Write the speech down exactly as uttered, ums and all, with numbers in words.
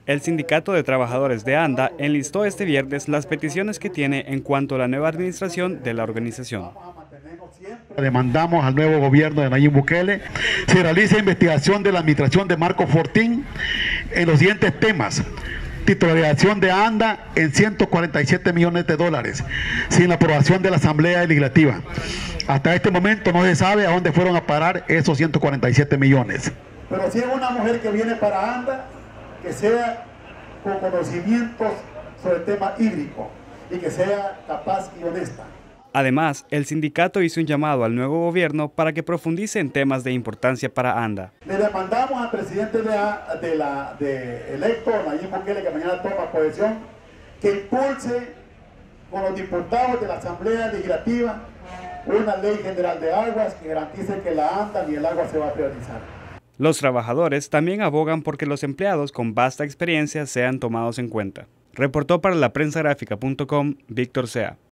El Sindicato de Trabajadores de ANDA enlistó este viernes las peticiones que tiene en cuanto a la nueva administración de la organización. Demandamos al nuevo gobierno de Nayib Bukele se realice investigación de la administración de Marco Fortín en los siguientes temas: titularización de ANDA en ciento cuarenta y siete millones de dólares, sin la aprobación de la Asamblea Legislativa. Hasta este momento no se sabe a dónde fueron a parar esos ciento cuarenta y siete millones. Pero si es una mujer que viene para ANDA, que sea con conocimientos sobre el tema hídrico y que sea capaz y honesta. Además, el sindicato hizo un llamado al nuevo gobierno para que profundice en temas de importancia para ANDA. Le demandamos al presidente de, de la, de electo, Nayib Bukele, que mañana toma posesión, que impulse con los diputados de la Asamblea Legislativa una ley general de aguas que garantice que la ANDA ni el agua se va a priorizar. Los trabajadores también abogan porque los empleados con vasta experiencia sean tomados en cuenta. Reportó para la prensa gráfica punto com Víctor Sea.